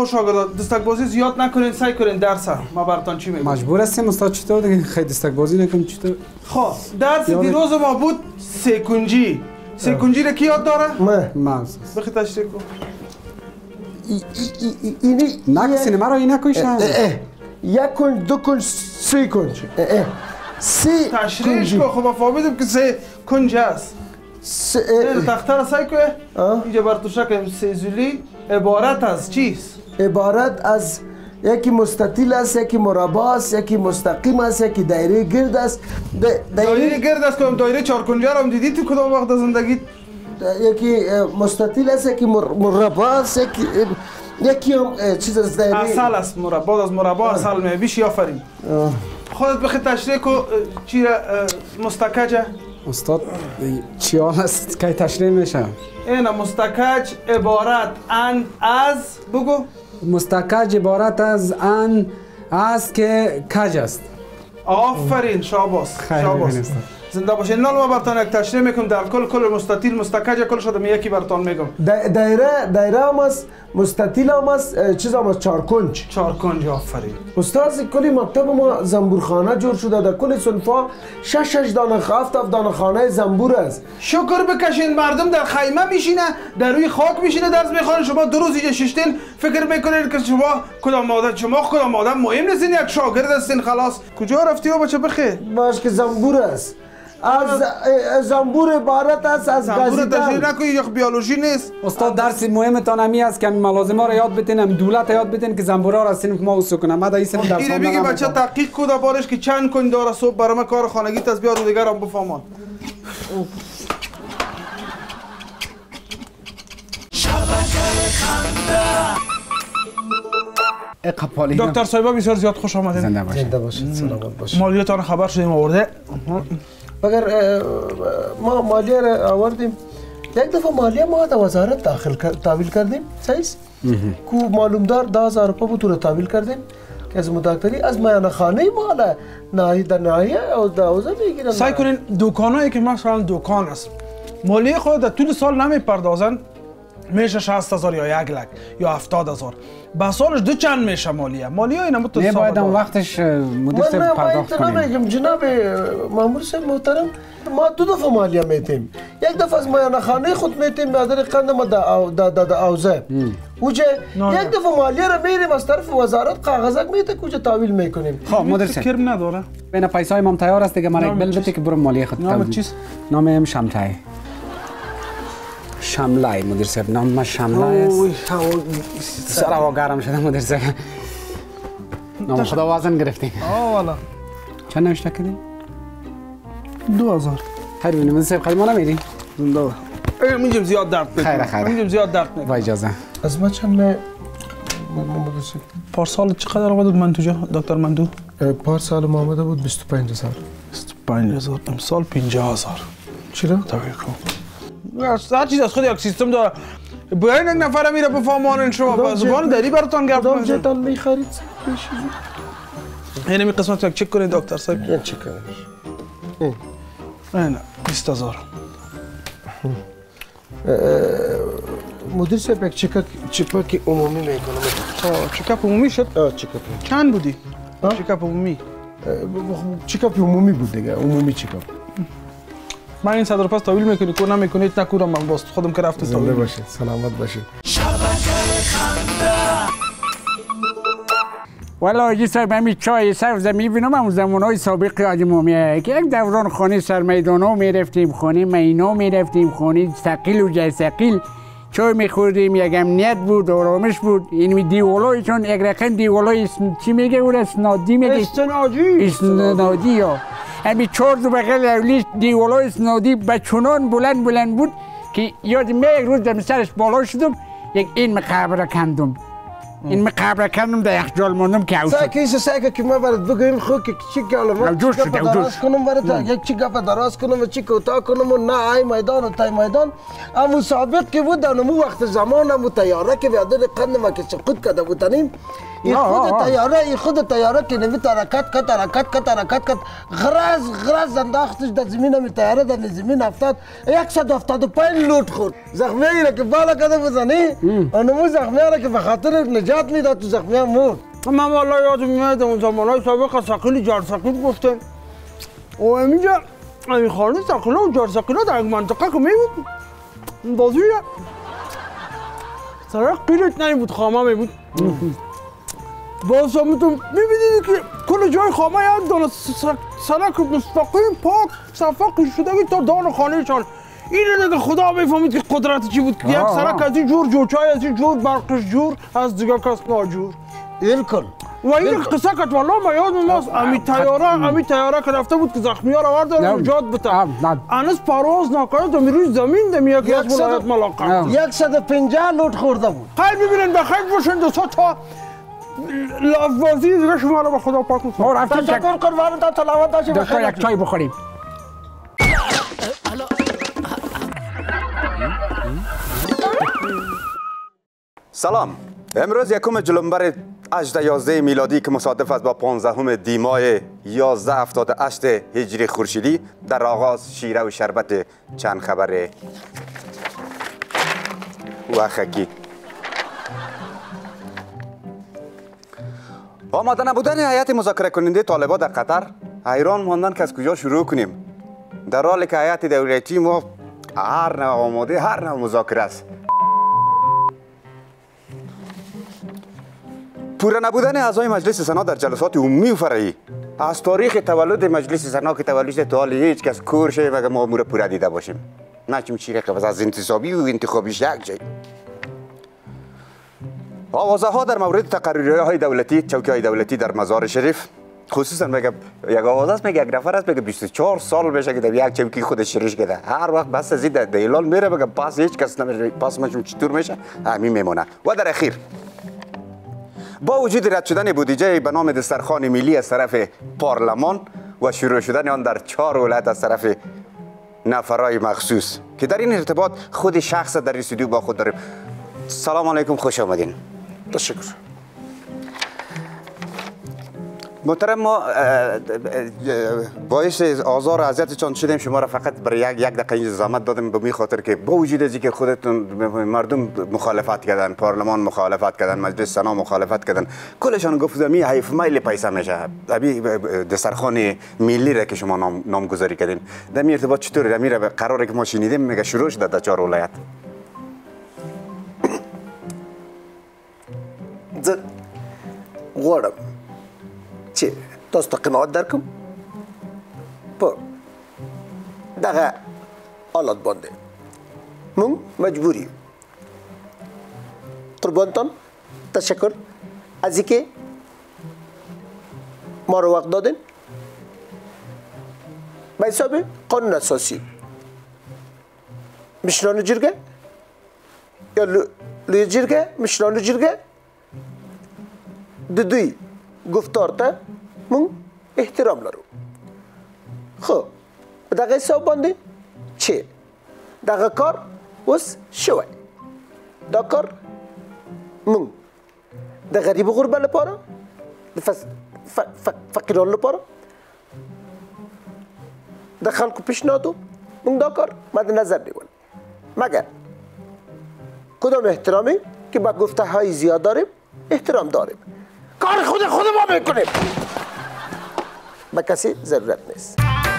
خوش آگرد دستک بازی زیاد نکنین سعی کنین درس ما براتون چی میگم مجبور هستیم استاد چطور دیگه خیلی دستک بازی نکنیم چطور خب درس دیروز ما بود سکنجی سکنجی رو کی یاد داره من بخی تشریح کن اینی نکسین مرا این نکنی شنز یک کنج دو کنج سه کنج سه تشریحش کن خب فهمیدم که سه کنج هست تخته را سعی کنه اینجا بر تو شکل سیزولی عبارت از چیست؟ عبارت از یکی مستطیل است یکی مربع است یکی مستقیم است یکی دایره گرد است دایره گرد است کدام دایره چهارکنجه را هم دیدی تو کدام وقت زندگی یکی مستطیل است یکی مربع است یکی هم چیز از دایره اصل است مربع از مربع اصل میبیش آفرین خودت بخی تشریح کن چی را مستکجه استاد چی هست که تشریح میشه این مستکج عبارت از بگو مستکج عبارت از از که کج است آفرین شاباس شاباس زنده باشین نال ما براتون یک تشریح میکنم در کل مستطیل مستکج کل شده یکی براتون میگم دایره هم است مستطیل هم است چیز هم است چهارکنج آفرین استاد کلی مکتب ما زنبورخانه جور شده در کل صنفا 6 دانه 7 دانه خانه زنبور است شکر بکشین مردم در خیمه میشینه در روی خاک میشینه درس میخوانه شما دو روز اینجا ششتین فکر میکنین که شما کدام آدم مهم نیستین یک شاگرد هستین خلاص کجا رفتی و بچه بخیر باش که زنبور است از زنبور عبارت است از زنبور گزیدن تشریح نکنی یک بیولوژی نیست استاد درس مهمتان همی است که ملازمه را یاد بتین هم دولت یاد بتین که زنبورا را سینف ما وسو کنم ما در این سینف درس اینه بگی بچه تحقیق کده بارش که چند کن داره صبح برام کار خانگی تسبیح رو دیگر هم بفهمان دکتر صاحبا بسیار زیاد خوش آمدید زنده باشید سلامت باشید مالیاتان خبر شدیم آورده اگر ما مالیه را آوردیم یک دفعه مالیه ما در وزارت تحویل کردیم صحیح کو معلومدار 10000 روپیه بود رو تحویل کردیم که از مداکتری از میان خانه مال ناحیه در ناحیه او داوزه میگیرن سعی کنین دکانایی که مثلا دکان است مالیه خود در طول سال نمیپردازن میشه 60000 یا 1 لک یا 70000 به سالش دو چند میشه مالیه اینا متوسط نه باید وقتش مدیر صاحب پرداخت کنیم من نمیگم جناب مامور صاحب محترم ما دو دفعه مالیه میتیم یک دفعه از میان خانه خود میتیم به در قند ما در اوزه اوجه یک دفعه مالیه را میریم از طرف وزارت کاغذک میته کجا تحویل میکنیم خب مدیر صاحب فکر نداره بین پیسای امام تیار است دیگه من یک بل بده که برو مالیه خود نام چیست نامم شمتای شملای مدیر صاحب نام ما شملای است سر هوا گرم شده مدیر صاحب نام خدا وزن گرفتین والا چند نوشته کردین 2000 خیر ببینیم مدیر صاحب خیلی ما نمیری زنده میگم زیاد درد میکنه خیر میگم زیاد درد میکنه با اجازه از ما چند پارسال چقدر آمد من تو دکتر مندو پارسال ما آمده بود 25000 25000 امسال 50000 چرا تغییر کن هر چیز از خود یک سیستم داره باید یک نفر میره بفهمانین شما زبان داری براتون گرد کدام جتان میخرید اینه می قسمت یک چک کنید دکتر صاحب یک چک کنید اینه 20000 مدیر صاحب یک چکاک عمومی میکنم چکاپ عمومی شد؟ چکاپ چند بودی؟ چکاپ عمومی چکاپ عمومی بود دیگه عمومی چکاپ من این 100 روپیه تحویل میکنی کور نمیکنید نکورم من باست خودم که رفته زنده باشید سلامت باشید والا آجی صاحب همین چای سبز میبینم همون زمانهای سابق یادمون که یک دوران خانه سرمیدانا میرفتیم خانه مینا میرفتیم خانه ثقیل و جای ثقیل چای میخوردیم یک امنیت بود آرامش بود این دیوالای چون یک رقم دیوالای چی میگه او اسنادی میگه اسنادی یا همین 4 بغل اولی دیوالای اسنادی به چنان بلند بود که یادم یک روز در سرش بالا شدم یک این مقبره کندم این مقبره کردم در یخچال ماندم که اوشد ساکه که ما برات بگویم خود که چی گالم جوش شد دراز کنم برات یک چی گپ دراز کنم و چی کوتاه کنم و نه ای میدان و تای میدان اما سابق که بود اونمو وقت زمان مو تیاره که بیادر قند ما که سقوط کرده بودنیم این خود تیاره که نمی حرکت کت غرز انداختش در زمین همی تیاره در زمین افتاد 175 لوت خورد زخمی را که بالا کده بزنی اونمو زخمی را که به خاطر نجات میداد تو زخمی ها مرد. من والا یادم میاد اون زمانهای سابق سقیل جرثقیل گفتن و اینجا این خانه سقیل و جرثقیل در یک منطقه که میبود بازوی سرک قیلت نمیبود خامه میبود باز هم تو میبینید که کل جای خامه یاد دانه سرک مستقیم پاک صفاقی شده تا دان خانه چان اینه دیگه خدا میفهمید که قدرت چی بود که یک سرک از این جور جوچای از این جور برقش جور از دیگه کس ناجور بالکل و این قصه کت والله ما یاد ماست امی تیاره که رفته بود که زخمی ها رو ورده نجات بده انس پرواز نکنه دمی روی زمین دمی یکی از ولایت ملاقات 150 لوت خورده بود. خیلی ببینن بخیر باشن 200 تا لفظی دیگه شما رو به خدا پاک می‌کنم. ما رفتیم تشکر قربان تا تلاوت داشتیم دکتر یک چای بخوریم. سلام. امروز یکم جلنبر 18 میلادی که مصادف است با 15 دی ماه 1178 هجری خورشیدی در آغاز شیره و شربت چند خبر وخکی. آماده نبودن هیئت مذاکره کننده طالبان در قطر حیران ماندن که از کجا شروع کنیم، در حالی که هیئت دولتی ما هر نوع آماده هر نوع مذاکره است. پوره نبودن اعضای مجلس سنا در جلسات عمومی و فرعی از تاریخ تولد مجلس سنا که تولدش تا حال هیچ کس کور شه مگه ما امور پوره دیده باشیم، نه چون چیره که از انتصابی و انتخابیش یک جای. آوازه ها در مورد تقرریه های دولتی، چوکی های دولتی در مزار شریف، خصوصا میگه یک آوازه است، میگه یک نفر است میگه 24 سال بشه که در یک چوکی خودش شریش کرده، هر وقت بس از این دیلال میره میگه پاس هیچ کس نمیره، پاس ماشون چطور میشه همین میمونه. و در اخیر با وجود رد شدن بودجه به نام دسترخوان ملی از طرف پارلمان و شروع شدن آن در 4 ولایت از طرف نفرای مخصوص که در این ارتباط خود شخص در استودیو با خود داریم. سلام علیکم، خوش آمدین. تشکر. محترم، ما باعث آزار و اذیتتان شدیم، شما را فقط برای یک دقیقه زحمت دادیم به می خاطر که با وجود از اینکه خودتون مردم مخالفت کردن، پارلمان مخالفت کردن، مجلس سنا مخالفت کردن، کلشان گفت می حیف میل پیسه میشه. ابی دسترخوان ملی را که شما نامگذاری کردین در این ارتباط چطوری؟ در این قراره که ما شنیدیم میگه شروع شده در 4 ولایت. غواړم چې تاسو ته قناعت درکم په دغه حالت باندې موږ مجبور یو. قربانتان تشکر از اینکه ما رو وقت دادین. به حساب قانون اساسی مشران جرگه یا لوی جرگه مشران جرگه د دوی گفتار ته مونږ احترام لرو. خو په دغه حساب باندې چې دغه کار اوس شوی، دا کار مونږ د غریب غربه لپاره، د فقیرانو لپاره، د خلکو پیشنهادو مونږ دا کار مد نظر نیول، مگر کدام احترامی که با گفته های زیاد داریم احترام داریم. کار خود ما میکنیم، به کسی ضرورت نیست.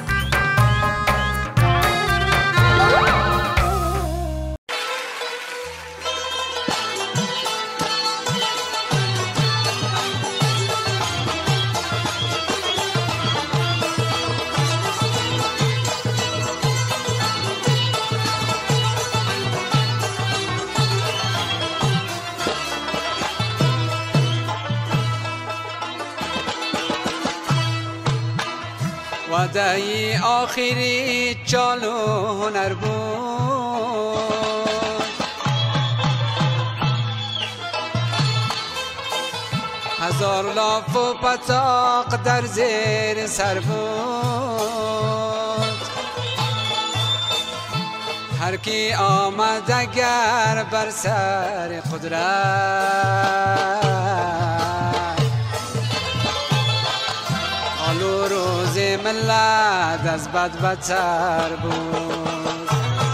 وعده آخری چالو هنر بود، هزار لاف و پتاق در زیر سر بود. هر کی آمد اگر بر سر قدرت ملت از بد بدتر بود.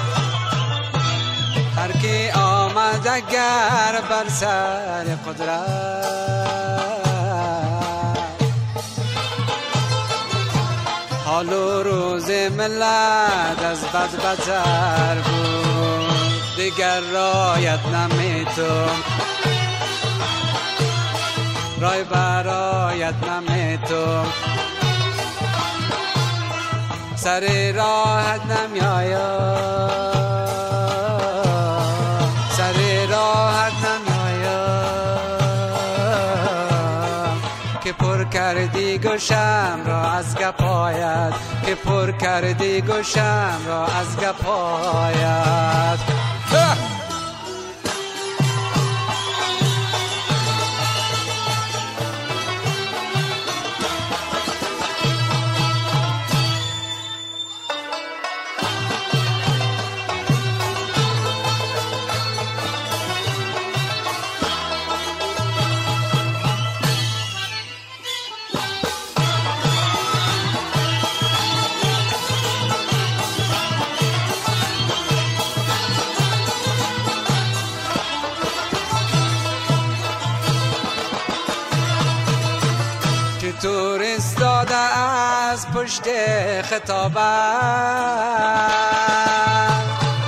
هر کی آمد اگر بر سر قدرت، حال و روز ملت از بد بدتر بود. دیگر رایت نمیتون، رای برایت نمیتون، سر راحت نمیایم، سر راحت نمیایم. که پر کردی گوشم را از گپایت، که پر کردی گوشم را از گپایت. چطور استاده از پشت خطابت،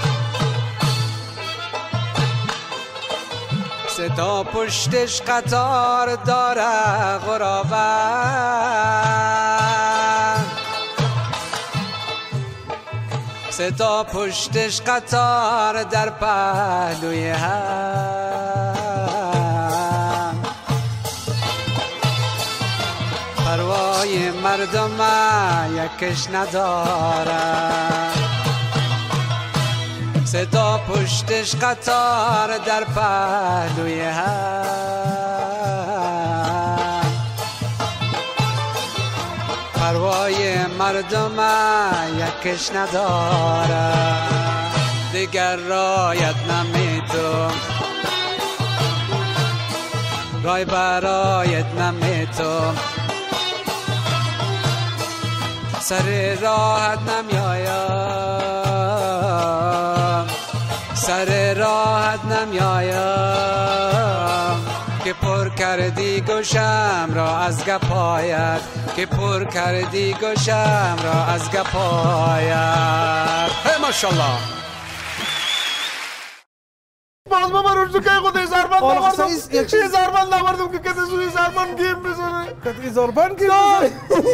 صدا پشتش قطار داره غرابت، صدا پشتش قطار در پهلوی هم. پروای مردم یکش نداره، صدا پشتش قطار در پهلوی هم. پروای مردم یکش نداره، دیگر رایت نمیتون، رای برایت نمیتون، سر راحت نمیایم، سر راحت نمیایم. که پر کردی گوشم را از گپایت، که پر کردی گوشم را از گپایت. ماشاءالله. باز ما روش که خود زربان نوردم، یه زربان نوردم که کسی سوی زربان گیم بزنه. کتی زربان گیم بزنه.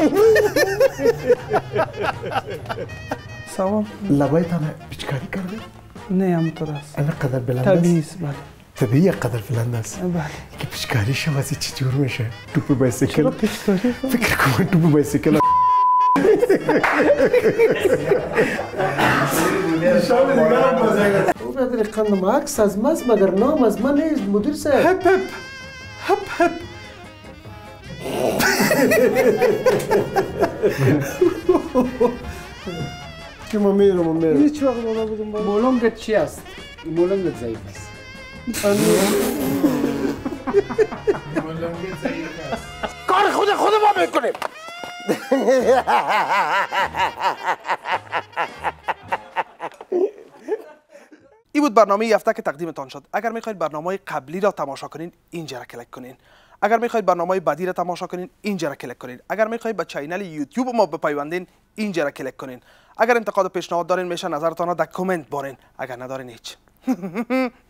سوال لبای تنه پیچکاری کرده؟ نه همونطور است. اینه قدر بلند است؟ طبیعی است. بله. طبیعی قدر بلند است. بله. که پیچکاری شوازی چجور میشه؟ توپ بایسیکل. فکر کنم توپ بایسیکل. او بدر قندم عکس از ماست مگر نام از من نیست مدیر صاحب. هپ هپ هپ هپ. که ما میرم هیچ وقت بالا بودم بالا. مولونگت چی است؟ مولونگت ضعیف است. کار خود ما میکنیم. این بود برنامه هفته که تقدیمتان شد. اگر میخواید برنامه قبلی را تماشا کنین اینجا را کلیک کنین. اگر میخواید برنامه بعدی را تماشا کنین اینجا را کلیک کنین. اگر میخواید به چینل یوتیوب ما بپیوندین اینجا را کلیک کنین. اگر انتقاد و پیشنهاد دارین میشه نظرتان را در کامنت بارین. اگر ندارین هیچ.